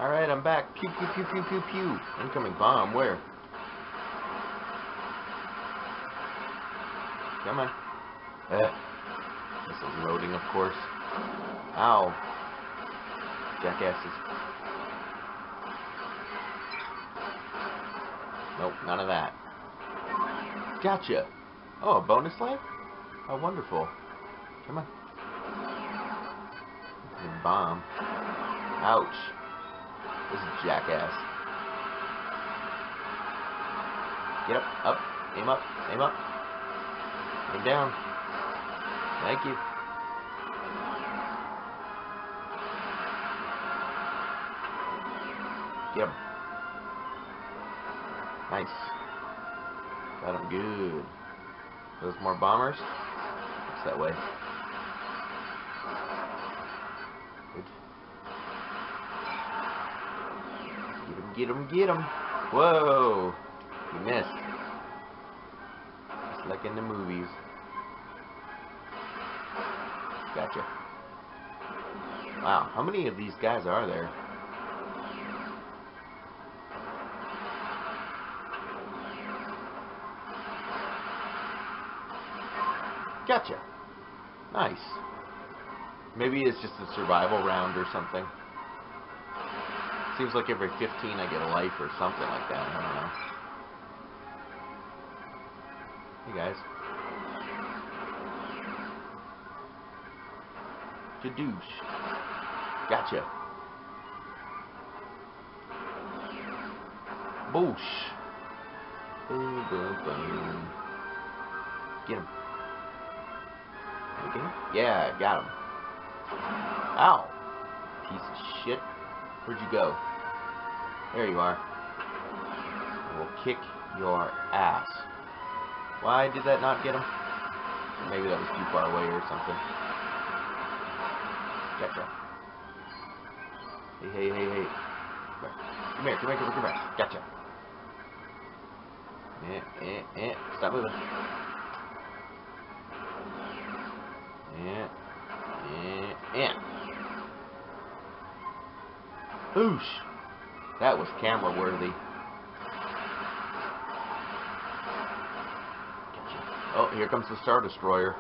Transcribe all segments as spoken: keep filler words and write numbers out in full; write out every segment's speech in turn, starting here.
Alright, I'm back. Pew, pew, pew, pew, pew, pew. Incoming bomb. Where? Come on. Ugh. This is loading, of course. Ow. Jackasses. Nope, none of that. Gotcha. Oh, a bonus life? Oh, wonderful. Come on. Bomb. Ouch. This is a jackass. Get up, up, aim up, aim up. Aim down. Thank you. Get him. Nice. Got him good. Those more bombers? What's that way? Good. Get him, get him, get him. Whoa. You missed. Just like in the movies. Gotcha. Wow, how many of these guys are there? Gotcha. Nice. Maybe it's just a survival round or something. Seems like every fifteen I get a life or something like that. I don't know. Hey guys. Jadoosh. Gotcha. Boosh. Boom, boom, boom. Get him. Okay. Yeah, got him. Ow. Piece of shit. Where'd you go? There you are. I will kick your ass. Why did that not get him? Maybe that was too far away or something. Gotcha. Hey, hey, hey, hey. Come here, come here, come here, come here. Gotcha. Eh, eh, eh. Stop moving. Eh, eh, eh. Boosh. That was camera worthy. Oh, here comes the Star Destroyer.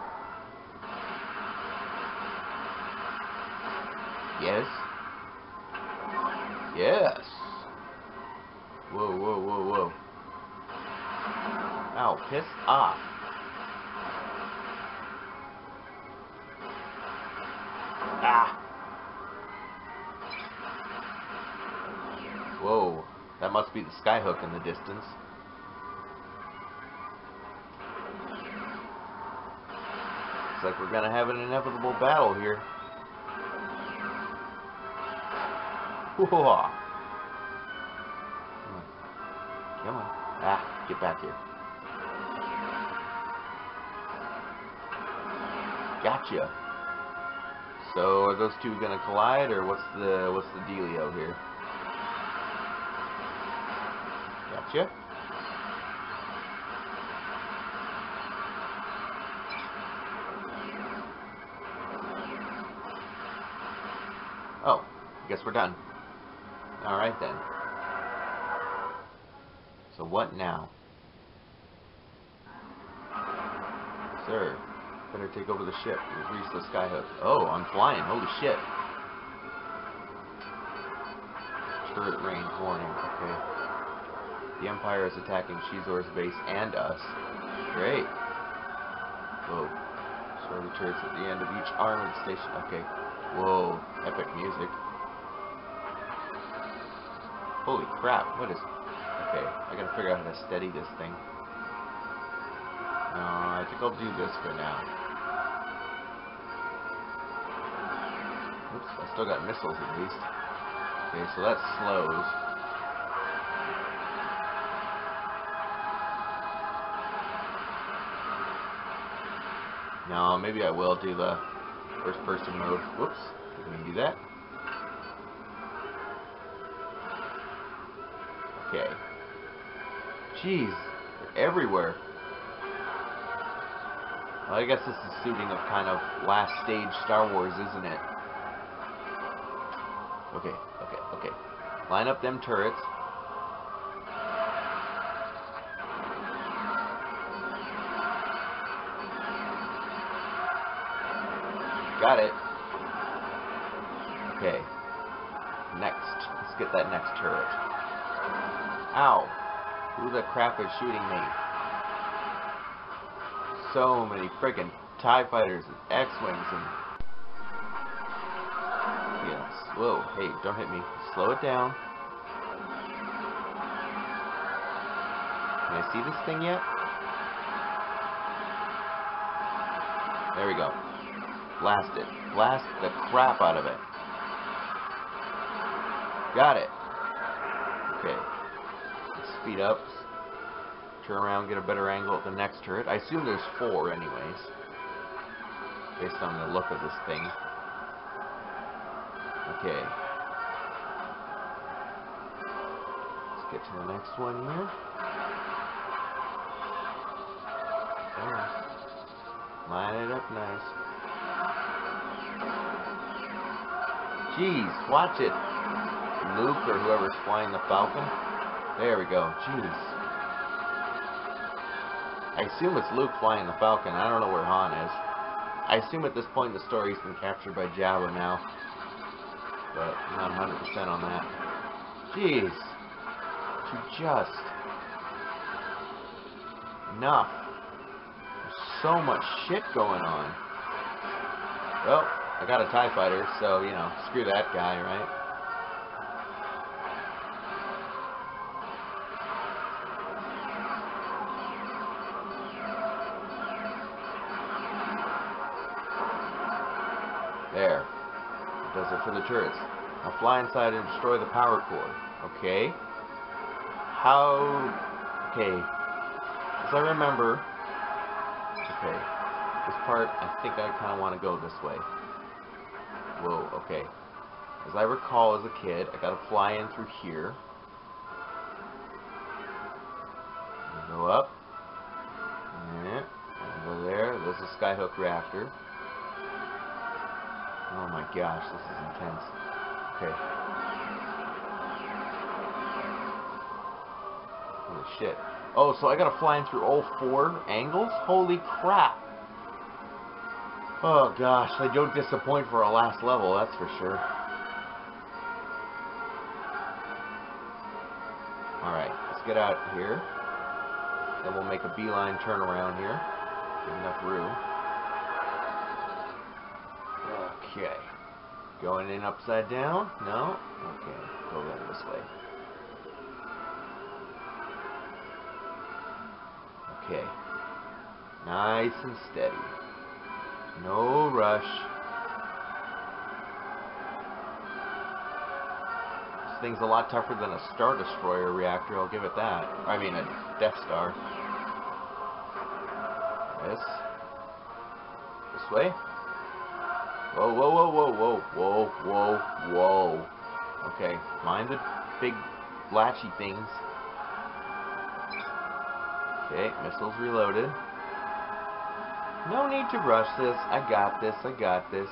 Yes. Yes. Whoa, whoa, whoa, whoa. Ow, piss off. Ah. Whoa. That must be the skyhook in the distance. Looks like we're gonna have an inevitable battle here. Whoa. Come on. Come on. Ah, get back here. Gotcha. So are those two gonna collide, or what's the what's the dealio here? Gotcha. Oh, I guess we're done. Alright then. So what now? Sir, better take over the ship. We've reached the skyhook. Oh, I'm flying. Holy shit. Turret range warning. Okay. The Empire is attacking Shizor's base and us. Great. Whoa. Destroy the turrets at the end of each arm of the station. Okay. Whoa. Epic music. Holy crap. What is... Okay. I gotta figure out how to steady this thing. No, I think I'll do this for now. Oops. I still got missiles at least. Okay, so that slows. No, maybe I will do the first person mode. Whoops. Didn't mean to do that. Okay. Jeez. They're everywhere. Well, I guess this is suiting of kind of last stage Star Wars, isn't it? Okay, okay, okay. Line up them turrets. Got it. Okay. Next. Let's get that next turret. Ow. Who the crap is shooting me? So many friggin' TIE fighters and X-Wings and... Yes. Whoa. Hey, don't hit me. Slow it down. Can I see this thing yet? There we go. Blast it. Blast the crap out of it. Got it. Okay. Let's speed up. Turn around, get a better angle at the next turret. I assume there's four anyways, based on the look of this thing. Okay. Let's get to the next one here. Oh. Line it up nice. Jeez, watch it. Luke or whoever's flying the Falcon. There we go. Jeez. I assume it's Luke flying the Falcon. I don't know where Han is. I assume at this point in the story he's been captured by Jabba now. But I'm not one hundred percent on that. Jeez. To just... Enough. There's so much shit going on. Well, I got a TIE fighter, so, you know, screw that guy, right? There. Does it for the turrets. Now fly inside and destroy the power core. Okay. How... Okay. As I remember... Okay. This part, I think I kind of want to go this way. Whoa, okay. As I recall as a kid, I gotta fly in through here. Go up. Yeah. Go there. There's a skyhook reactor. Oh my gosh, this is intense. Okay. Holy shit. Oh, so I gotta fly in through all four angles? Holy crap! Oh gosh, they don't disappoint for a last level, that's for sure. Alright, let's get out here. Then we'll make a beeline turn around here. Get enough room. Okay. Going in upside down? No? Okay, go then this way. Okay. Nice and steady. No rush. This thing's a lot tougher than a Star Destroyer reactor, I'll give it that. I mean, a Death Star. This. This way. Whoa, whoa, whoa, whoa, whoa, whoa, whoa, whoa. Okay, mind the big latchy things. Okay, missiles reloaded. No need to rush this. I got this. I got this.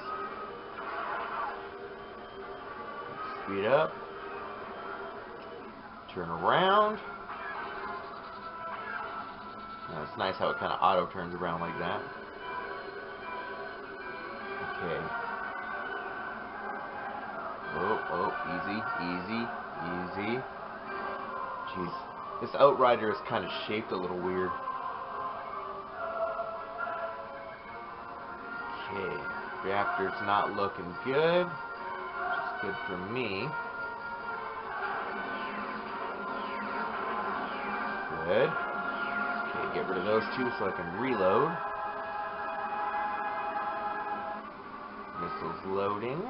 Speed up. Turn around. Now, it's nice how it kind of auto turns around like that. Okay. Oh, oh, easy, easy, easy. Jeez. This Outrider is kind of shaped a little weird. Okay, reactor's not looking good, which is good for me. Good. Okay, get rid of those two so I can reload. Missiles loading.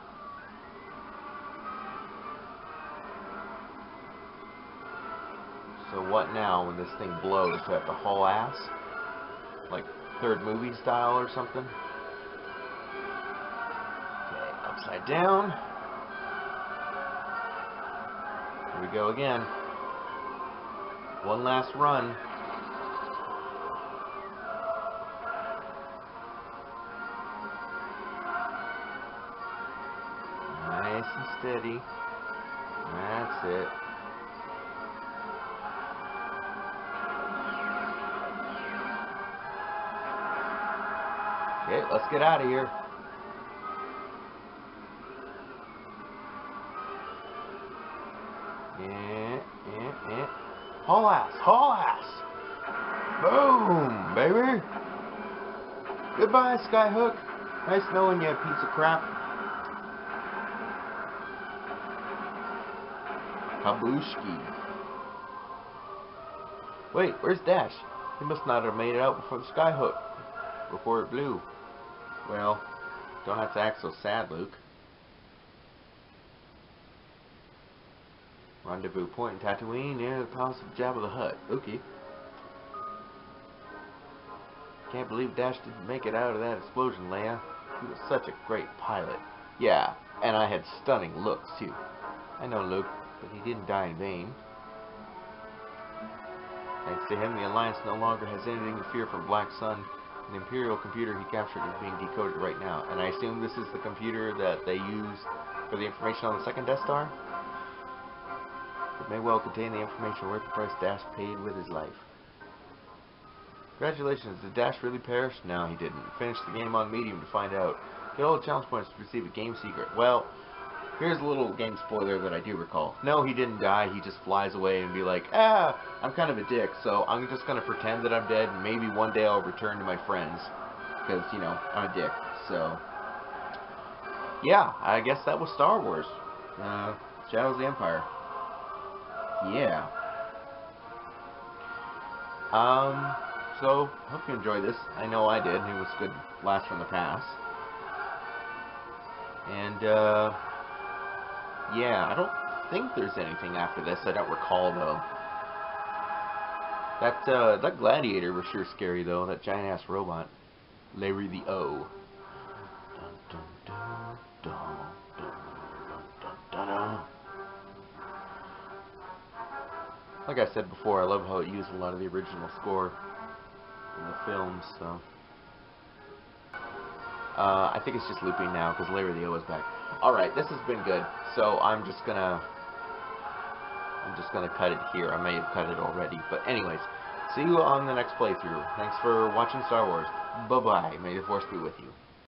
So what now when this thing blows? Do I have to haul ass? Like third movie style or something? Upside down. Here we go again. One last run. Nice and steady. That's it. Okay, let's get out of here. Yeah, yeah, yeah. Haul ass, haul ass. Boom, baby. Goodbye, Skyhook. Nice knowing you, piece of crap. Kabushki. Wait, where's Dash? He must not have made it out before the Skyhook. Before it blew. Well, don't have to act so sad, Luke. Rendezvous point in Tatooine near the Palace of Jabba the Hutt. Okay. Can't believe Dash didn't make it out of that explosion, Leia. He was such a great pilot. Yeah, and I had stunning looks, too. I know, Luke, but he didn't die in vain. Thanks to him, the Alliance no longer has anything to fear from Black Sun. The Imperial computer he captured is being decoded right now. And I assume this is the computer that they used for the information on the second Death Star? It may well contain the information worth the price Dash paid with his life. Congratulations, did Dash really perish? No, he didn't. Finish the game on medium to find out. Get all the challenge points to receive a game secret. Well, here's a little game spoiler that I do recall. No, he didn't die. He just flies away and be like, ah, I'm kind of a dick, so I'm just going to pretend that I'm dead, and maybe one day I'll return to my friends. Because, you know, I'm a dick. So, yeah, I guess that was Star Wars. Uh, Shadows of the Empire. Yeah. Um, so, hope you enjoyed this. I know I did. It was a good blast from the past. And, uh... yeah, I don't think there's anything after this. I don't recall, though. That, uh, that gladiator was sure scary, though. That giant-ass robot. Larry the O. Dun, dun, dun, dun, dun, dun, dun, dun. Like I said before, I love how it used a lot of the original score in the films, so... Uh, I think it's just looping now, because Larry the O is back. Alright, this has been good, so I'm just gonna... I'm just gonna cut it here. I may have cut it already, but anyways, see you on the next playthrough. Thanks for watching Star Wars. Bye-bye. May the Force be with you.